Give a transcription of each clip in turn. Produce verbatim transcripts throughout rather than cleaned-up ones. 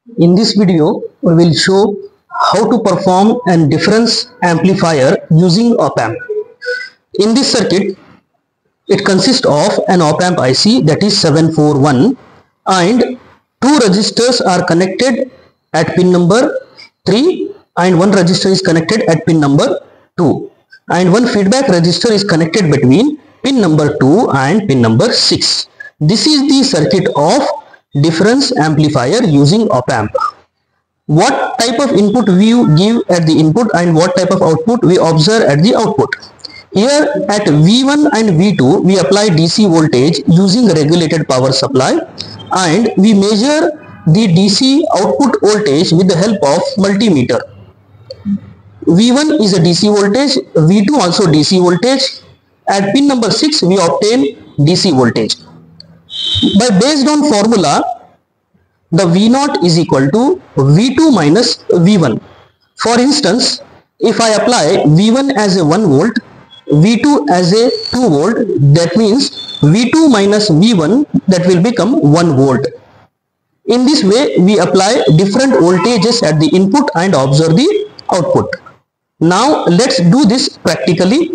In this video, we will show how to perform a difference amplifier using op-amp. In this circuit, it consists of an op-amp I C, that is seven four one, and two resistors are connected at pin number three and one resistor is connected at pin number two, and one feedback resistor is connected between pin number two and pin number six. This is the circuit of difference amplifier using op-amp. What type of input we give at the input and what type of output we observe at the output. Here at V one and V two we apply D C voltage using regulated power supply, and we measure the D C output voltage with the help of multimeter. V one is a D C voltage, V two also D C voltage. At pin number six we obtain D C voltage. By based on formula, the V zero is equal to V two minus V one. For instance, if I apply V one as a one volt, V two as a two volt, that means V two minus V one, that will become one volt. In this way, we apply different voltages at the input and observe the output. Now, let's do this practically.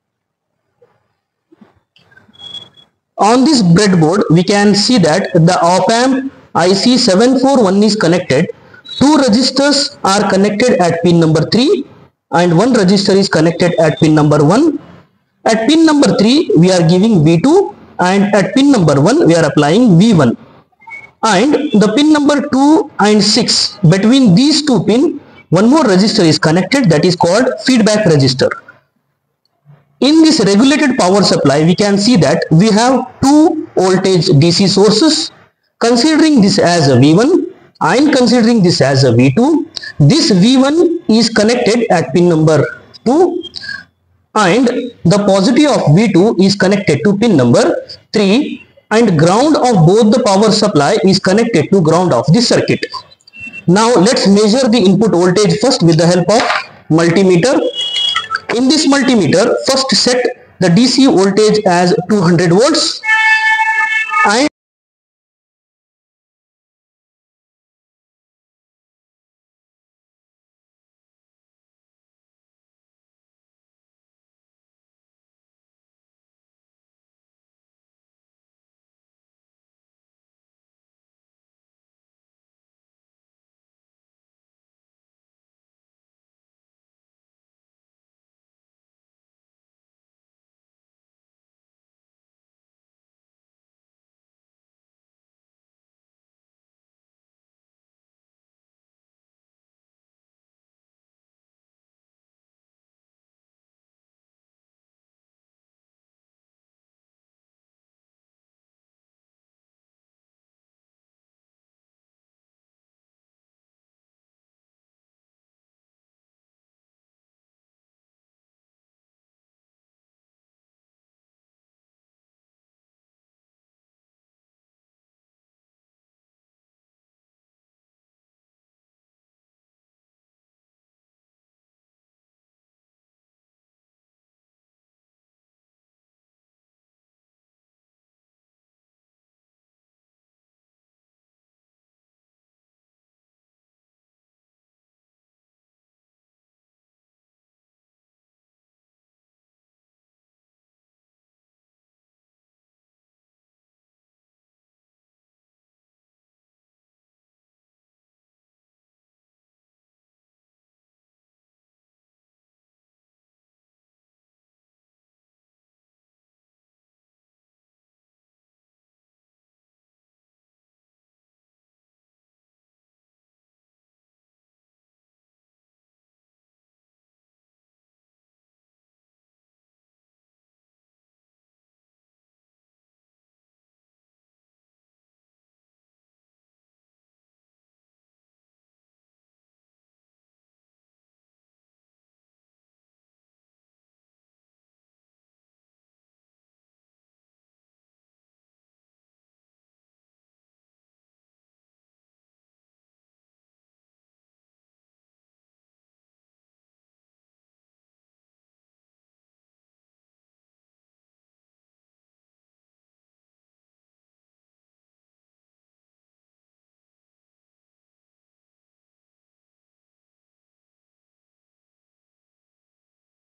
On this breadboard, we can see that the op-amp I C seven four one is connected. Two resistors are connected at pin number three and one resistor is connected at pin number one. At pin number three, we are giving V two, and at pin number one, we are applying V one. And the pin number two and six, between these two pins, one more resistor is connected, that is called feedback resistor. In this regulated power supply, we can see that we have two voltage D C sources. Considering this as a V one and considering this as a V two, this V one is connected at pin number two and the positive of V two is connected to pin number three, and ground of both the power supply is connected to ground of the circuit. Now let's measure the input voltage first with the help of multimeter. In this multimeter, first set the D C voltage as two hundred volts and